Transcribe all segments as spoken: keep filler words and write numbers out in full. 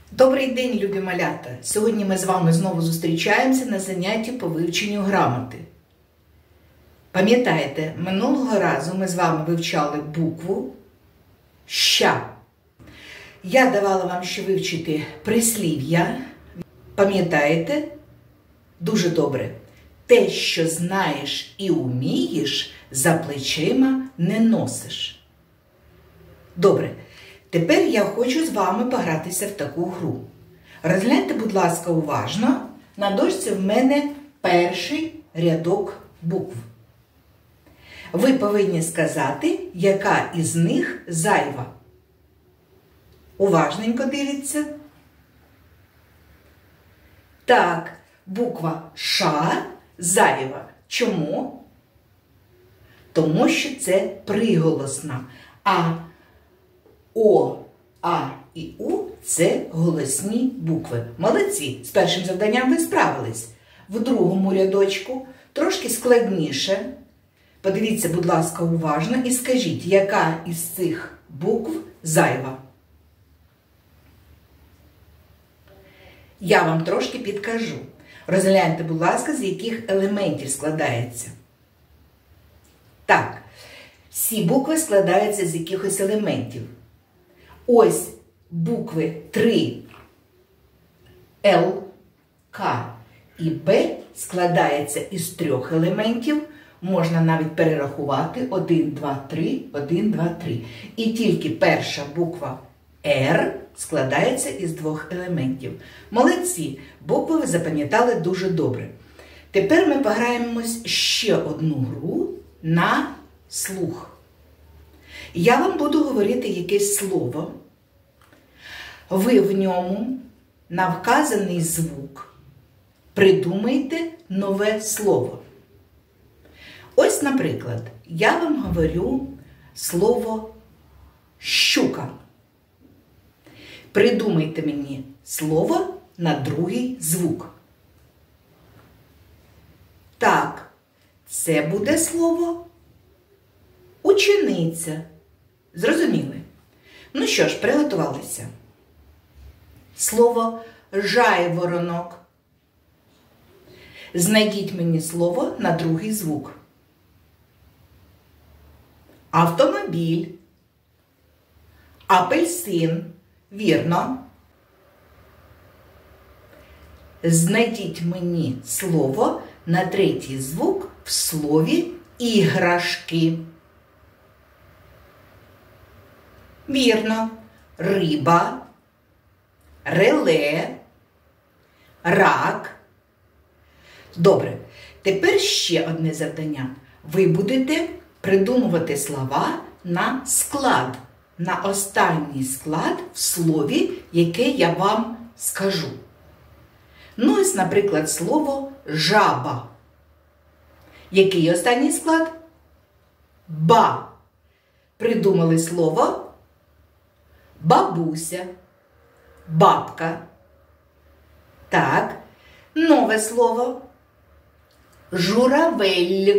Добрий день, любі малята! Сьогодні ми з вами знову зустрічаємося на занятті по вивченню грамоти. Пам'ятаєте, минулого разу ми з вами вивчали букву «ща». Я давала вам ще вивчити прислів'я. Пам'ятаєте? Дуже добре. Те, що знаєш і умієш, за плечима не носиш. Добре. Тепер я хочу з вами погратися в таку гру. Розгляньте, будь ласка, уважно. На дошці в мене перший рядок букв. Ви повинні сказати, яка із них зайва. Уважненько дивіться. Так, буква «ша» зайва. Чому? Тому що це приголосна. А О, А і У – це голосні букви. Молодці! З першим завданням ви справились. В другому рядочку трошки складніше. Подивіться, будь ласка, уважно і скажіть, яка із цих букв зайва. Я вам трошки підкажу. Розгляньте, будь ласка, з яких елементів складається. Так, всі букви складаються з якихось елементів. Ось букви три Л, К і Б складаються із трьох елементів. Можна навіть перерахувати один, два, три, один, два, три. І тільки перша буква Р складається із двох елементів. Молодці! Букви ви запам'ятали дуже добре. Тепер ми пограємось ще одну гру на слух. Я вам буду говорити якесь слово. Ви в ньому на вказаний звук придумайте нове слово. Ось, наприклад, я вам говорю слово «щука». Придумайте мені слово на другий звук. Так, це буде слово «учениця». Зрозуміли? Ну що ж, приготувалися. Слово «жайворонок». Знайдіть мені слово на другий звук. Автомобіль. Апельсин. Вірно. Знайдіть мені слово на третій звук в слові «іграшки». Вірно. Риба, реле, рак. Добре. Тепер ще одне завдання. Ви будете придумувати слова на склад, на останній склад в слові, яке я вам скажу. Ну, ось, наприклад, слово «жаба». Який останній склад? Ба. Придумали слово бабуся, бабка. Так, нове слово журавель.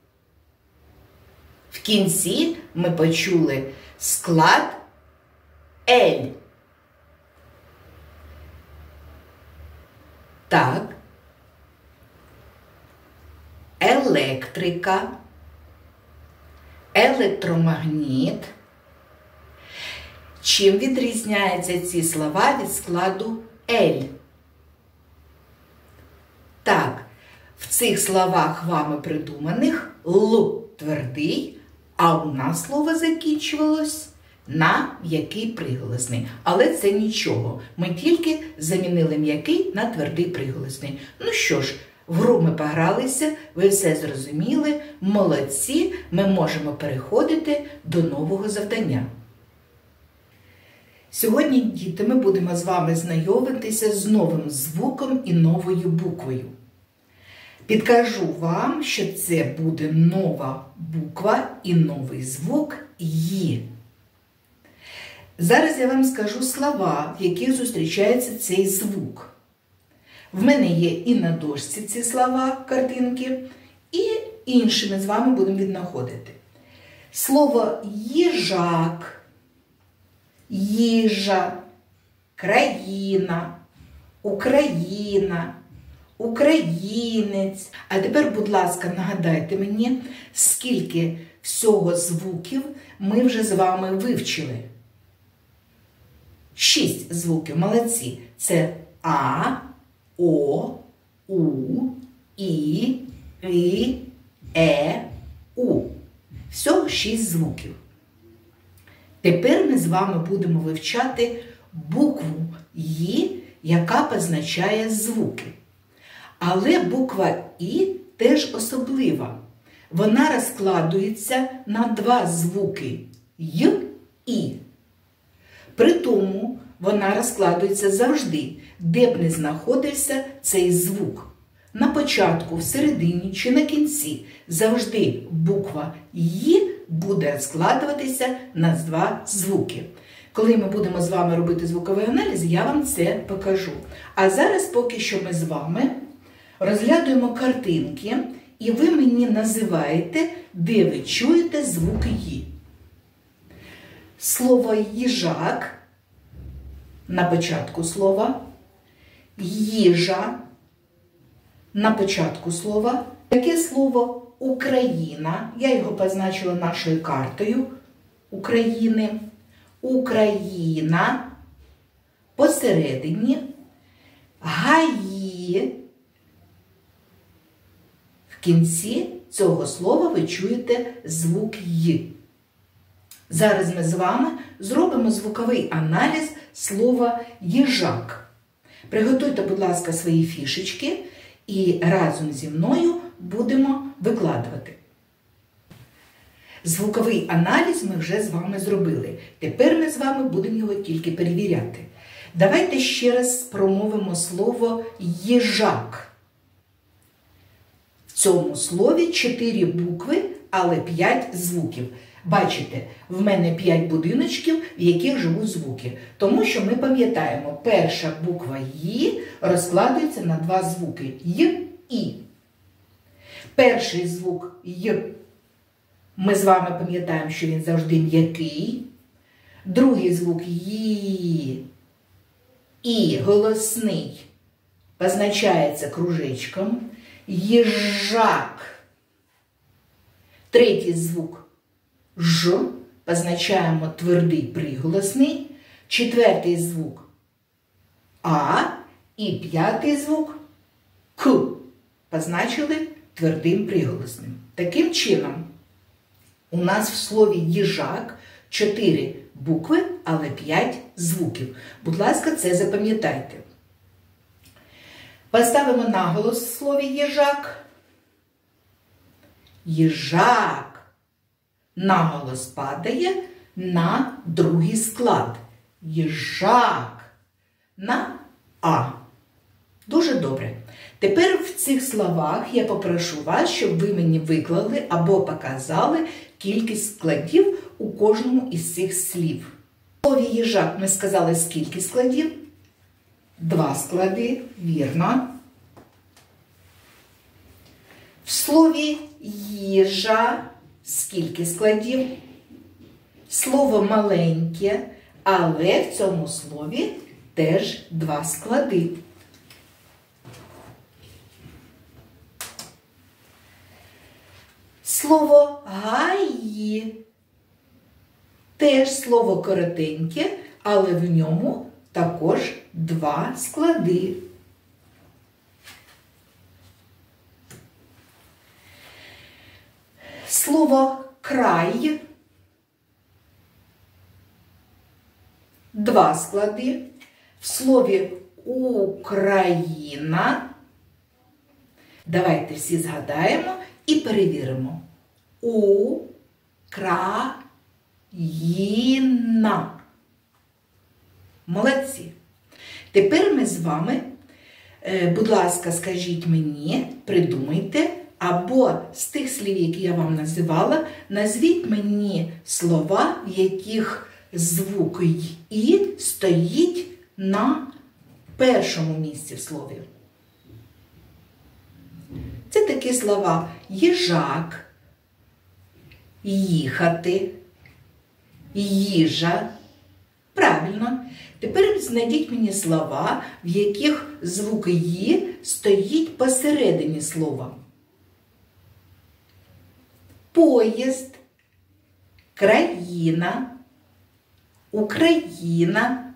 В кінці ми почули склад ель. Так, електрика, електромагніт. Чим відрізняються ці слова від складу ель? Так, в цих словах вами придуманих Л твердий, а у нас слово закінчувалось на м'який приголосний. Але це нічого. Ми тільки замінили м'який на твердий приголосний. Ну що ж, в гру ми погралися, ви все зрозуміли, молодці, ми можемо переходити до нового завдання. Сьогодні, діти, ми будемо з вами знайомитися з новим звуком і новою буквою. Підкажу вам, що це буде нова буква і новий звук «ї». Зараз я вам скажу слова, в яких зустрічається цей звук. В мене є і на дошці ці слова, картинки, і інші ми з вами будемо віднаходити. Слово «їжак», «їжа», країна, Україна, українець. А тепер, будь ласка, нагадайте мені, скільки всього звуків ми вже з вами вивчили. Шість звуків, молодці. Це А, О, У, І, І, Е, У. Всього шість звуків. Тепер ми з вами будемо вивчати букву «І», яка позначає звуки. Але буква «І» теж особлива. Вона розкладується на два звуки «й» «і». При тому вона розкладується завжди, де б не знаходився цей звук. На початку, всередині чи на кінці завжди буква «й» буде розкладуватися на два звуки. Коли ми будемо з вами робити звуковий аналіз, я вам це покажу. А зараз поки що ми з вами розглядуємо картинки, і ви мені називаєте, де ви чуєте звук «й». Слово «їжак» на початку слова, «їжа» на початку слова. Таке слово «Україна», я його позначила нашою картою України. Україна, посередині, гаї. В кінці цього слова ви чуєте звук «й». Зараз ми з вами зробимо звуковий аналіз слова «їжак». Приготуйте, будь ласка, свої фішечки і разом зі мною будемо викладувати. Звуковий аналіз ми вже з вами зробили. Тепер ми з вами будемо його тільки перевіряти. Давайте ще раз промовимо слово «їжак». В цьому слові чотири букви, але п'ять звуків. Бачите, в мене п'ять будиночків, в яких живуть звуки. Тому що ми пам'ятаємо, перша буква «ї» розкладається на два звуки «й» «і». Перший звук «й» ми з вами пам'ятаємо, що він завжди м'який. Другий звук «ї» «і» голосний позначається кружечком. Їжак. Третій звук «ж» позначаємо твердий приголосний. Четвертий звук «а» і п'ятий звук «к» позначили твердим приголосним. Таким чином, у нас в слові «їжак» чотири букви, але п'ять звуків. Будь ласка, це запам'ятайте. Поставимо наголос в слові «їжак». Їжак. Наголос падає на другий склад. Їжак. На «а». Дуже добре. Тепер в цих словах я попрошу вас, щоб ви мені виклали або показали кількість складів у кожному із цих слів. В слові «їжак» ми сказали, скільки складів? Два склади, вірно. В слові «їжа» скільки складів? Слово маленьке, але в цьому слові теж два склади. Слово «гаї» теж слово коротеньке, але в ньому також два склади. Слово «край» два склади. В слові «Україна» давайте всі згадаємо і перевіримо. У-кра-ї-на. Молодці. Тепер ми з вами, будь ласка, скажіть мені, придумайте, або з тих слів, які я вам називала, назвіть мені слова, в яких звук «і» стоїть на першому місці в слові. Це такі слова «їжак», «їхати», «їжа», Правильно. Тепер знайдіть мені слова, в яких звук «ї» стоїть посередині слова. Поїзд, країна, Україна,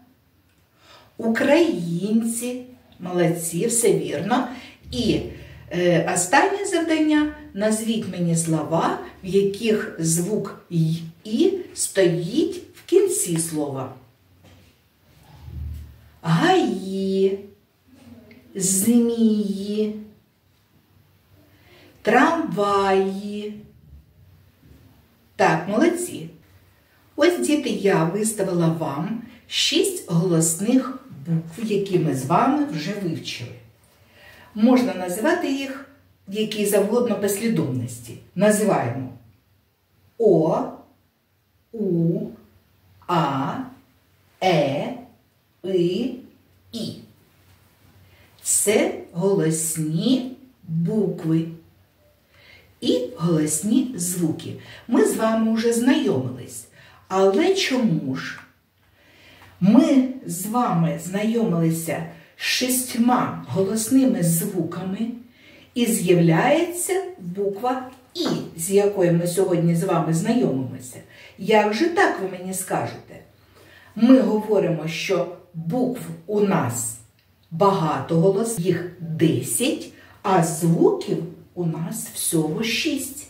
українці. Молодці, все вірно. І е, останнє завдання – назвіть мені слова, в яких звук «і» стоїть в кінці слова. Гаї, змії, трамваї. Так, молодці. Ось, діти, я виставила вам шість голосних букв, які ми з вами вже вивчили. Можна називати їх в якій завгодно послідовності. Називаємо О, У, А, Е, И, І. Це голосні букви і голосні звуки. Ми з вами вже знайомились. Але чому ж? Ми з вами знайомилися з шістьма голосними звуками і з'являється буква І, з якою ми сьогодні з вами знайомимося. Як же так, ви мені скажете? Ми говоримо, що букв у нас багато голосів, їх десять, а звуків у нас всього шість.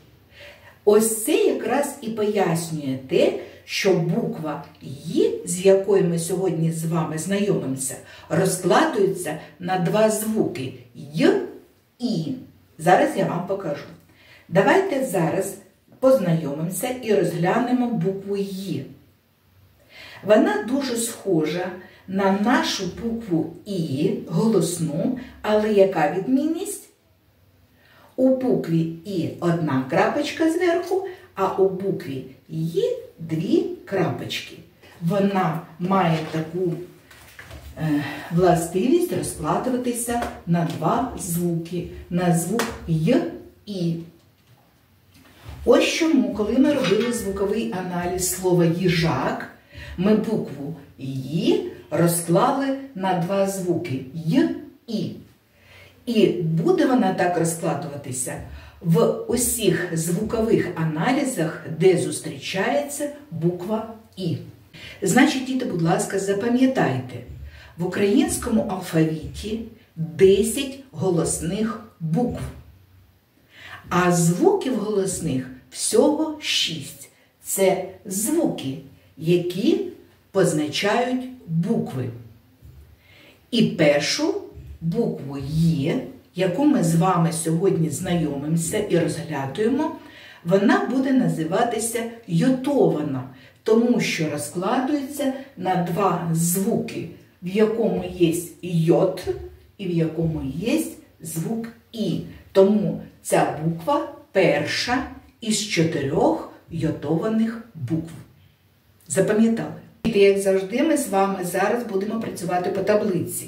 Ось це якраз і пояснює те, що буква «ї», з якою ми сьогодні з вами знайомимося, розкладується на два звуки «й» і. Зараз я вам покажу. Давайте зараз познайомимося і розглянемо букву «ї». Вона дуже схожа на нашу букву «і», голосну, але яка відмінність? У букві «і» одна крапочка зверху, а у букві «ї» дві крапочки. Вона має таку е, властивість розкладуватися на два звуки, на звук «й» і. Ось чому, коли ми робили звуковий аналіз слова «їжак», ми букву «ї» розклали на два звуки «й» і. І буде вона так розкладуватися в усіх звукових аналізах, де зустрічається буква «і». Значить, діти, будь ласка, запам'ятайте, в українському алфавіті десять голосних букв, а звуків голосних всього шість. Це звуки, які позначають букви. І першу букву «є», яку ми з вами сьогодні знайомимося і розглядуємо, вона буде називатися йотована, тому що розкладується на два звуки, в якому є йот і в якому є звук «і». Тому ця буква перша із чотирьох йотованих букв. Запам'ятали? І, як завжди, ми з вами зараз будемо працювати по таблиці.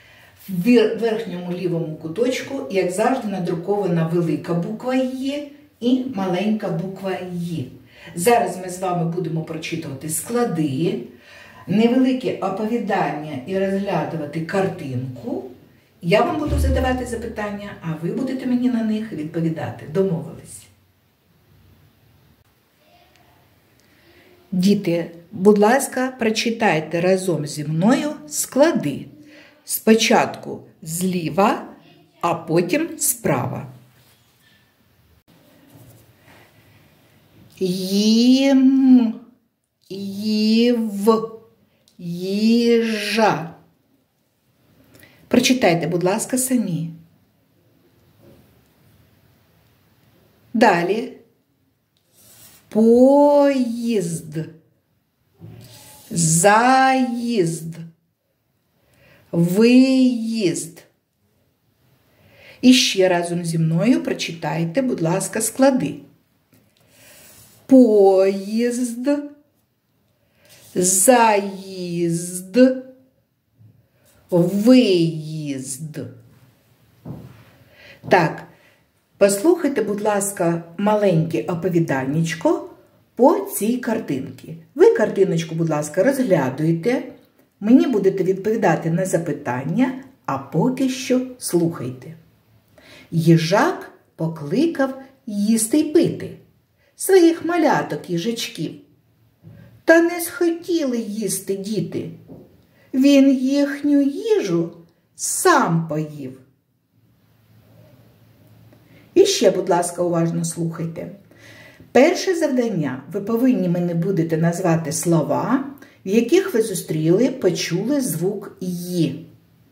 В верхньому лівому куточку, як завжди, надрукована велика буква «є» і маленька буква «ї». Зараз ми з вами будемо прочитувати склади, невелике оповідання і розглядувати картинку. Я вам буду задавати запитання, а ви будете мені на них відповідати. Домовились? Діти, будь ласка, прочитайте разом зі мною склади. Спочатку зліва, а потім справа. Їм, їв, їжа. Прочитайте, будь ласка, самі. Далі. Поїзд, заїзд, виїзд. І ще разом зі мною прочитайте, будь ласка, склади. Поїзд, заїзд, виїзд. Так, послухайте, будь ласка, маленьке оповіданнячко по цій картинці. Ви картиночку, будь ласка, розглядуйте, мені будете відповідати на запитання, а поки що слухайте. Їжак покликав їсти й пити своїх маляток їжачків. Та не схотіли їсти діти. Він їхню їжу сам поїв. І ще, будь ласка, уважно слухайте. Перше завдання. Ви повинні мені будете назвати слова, в яких ви зустріли, почули звук «ї».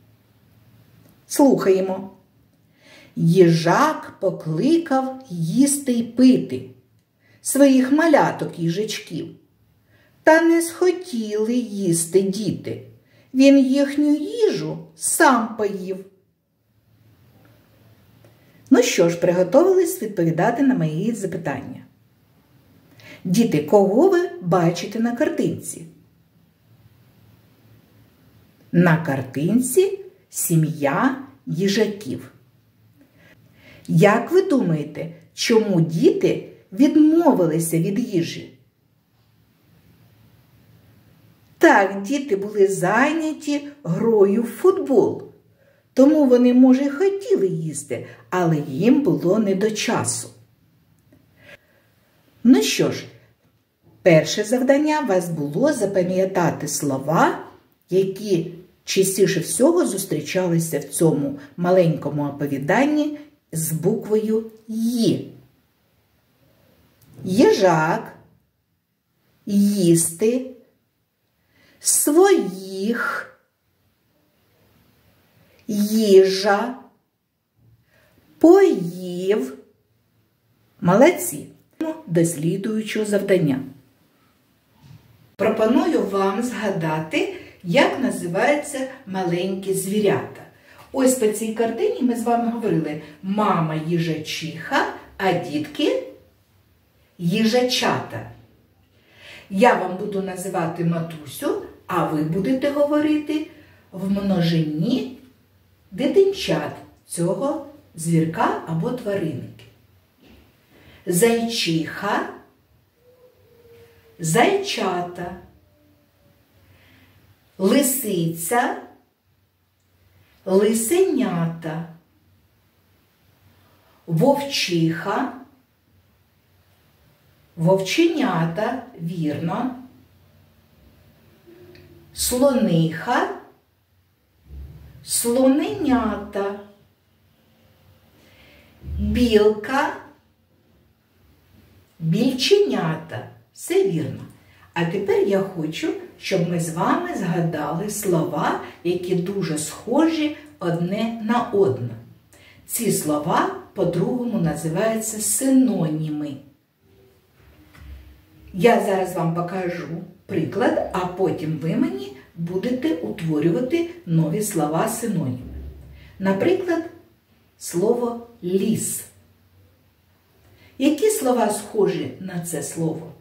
Слухаємо. Їжак покликав їсти й пити своїх маляток їжачків. Та не схотіли їсти діти. Він їхню їжу сам поїв. Ну що ж, приготовились відповідати на мої запитання. Діти, кого ви бачите на картинці? На картинці сім'я їжаків. Як ви думаєте, чому діти відмовилися від їжі? Так, діти були зайняті грою в футбол. Тому вони, може, й хотіли їсти, але їм було не до часу. Ну що ж, перше завдання у вас було запам'ятати слова, які частіше всього зустрічалися в цьому маленькому оповіданні з буквою «ї». Їжак, їсти, своїх, їжа, поїв. Молодці. До слідуючого завдання. Пропоную вам згадати, як називаються маленькі звірята. Ось по цій картині ми з вами говорили «мама їжачиха», а дітки їжачата. Я вам буду називати матусю, а ви будете говорити в множині дитинчат цього звірка або тваринки. Зайчиха, зайчата, лисиця, лисенята, вовчиха, вовченята, вірно, слониха, слоненята, білка, більченята. Все вірно. А тепер я хочу, щоб ми з вами згадали слова, які дуже схожі одне на одне. Ці слова по-другому називаються синоніми. Я зараз вам покажу приклад, а потім ви мені будете утворювати нові слова-синоніми. Наприклад, слово «ліс». Які слова схожі на це слово?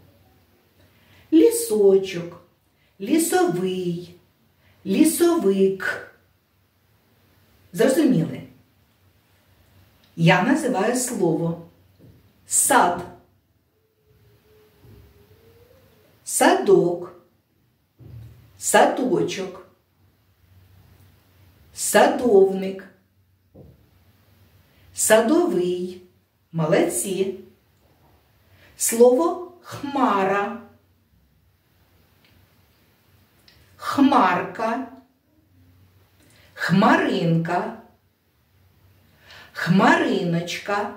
Лісочок, лісовий, лісовик. Зрозуміли? Я називаю слово сад, садок, садочок, садовник, садовий. Молодці. Слово хмара, хмарка, хмаринка, хмариночка,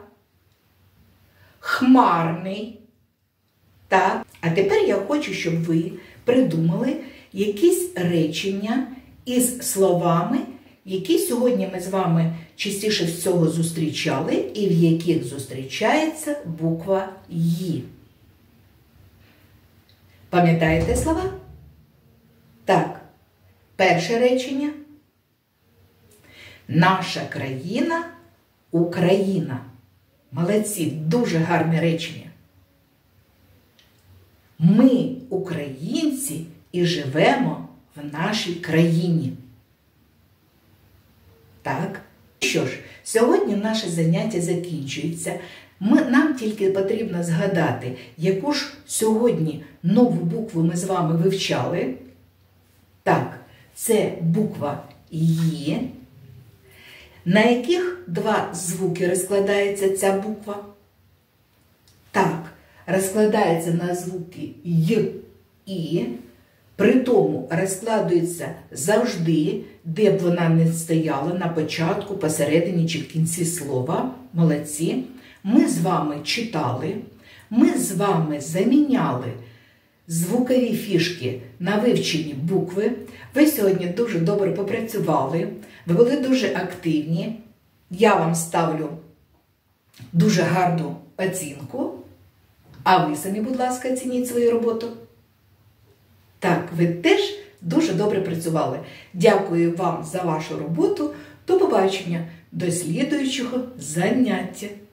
хмарний. Так, а тепер я хочу, щоб ви придумали якісь речення із словами, які сьогодні ми з вами частіше всього зустрічали і в яких зустрічається буква «ї». Пам'ятаєте слова? Так, перше речення. Наша країна – Україна. Молодці, дуже гарне речення. Ми, українці, і живемо в нашій країні. Так, що ж, сьогодні наше заняття закінчується. Ми, нам тільки потрібно згадати, яку ж сьогодні нову букву ми з вами вивчали. Так, це буква «Є». На яких два звуки розкладається ця буква? Так, розкладається на звуки «й», «і». При тому розкладується завжди, де б вона не стояла, на початку, посередині чи в кінці слова. Молодці. Ми з вами читали, ми з вами заміняли звукові фішки на вивчені букви. Ви сьогодні дуже добре попрацювали, ви були дуже активні. Я вам ставлю дуже гарну оцінку. А ви самі, будь ласка, оцініть свою роботу. Так, ви теж дуже добре працювали. Дякую вам за вашу роботу. До побачення, до слідуючого заняття.